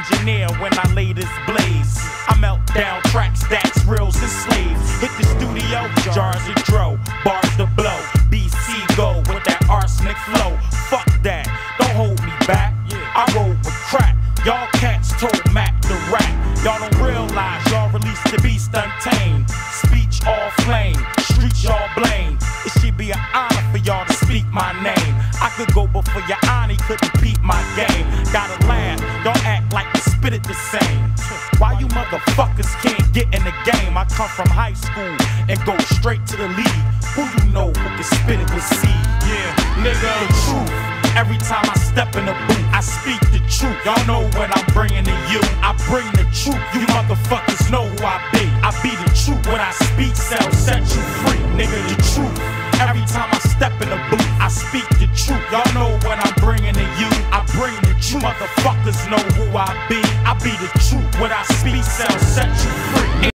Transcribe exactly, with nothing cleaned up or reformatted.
engineer when I lay this blaze. I melt down track stacks, reels and slaves. Hit the studio, jars of dro, bars to blow. B C go with that arsenic flow. Fuck that, don't hold me back. I roll with crack. Y'all cats told Mac the rap. Y'all don't realize y'all released the beast untamed. Speech all flame, streets y'all blame. It should be an honor for y'all to speak my name. I could go before your auntie couldn't peep my game. Gotta laugh, don't act like you spit it the same. Why you motherfuckers can't get in the game? I come from high school and go straight to the league. Who you know who can spit it with seed? Yeah, nigga, the truth. Every time I step in the booth, I speak the truth. Y'all know what I'm bringing to you. I bring the truth. You motherfuckers know who I be. I be the truth. When I speak, sell, set you free. Nigga, the truth. Every time I step in the booth, I speak the truth. Y'all know what I'm bringing to you. I bring the truth. Motherfuckers know who I be. I be the truth. When I speak, sell, set you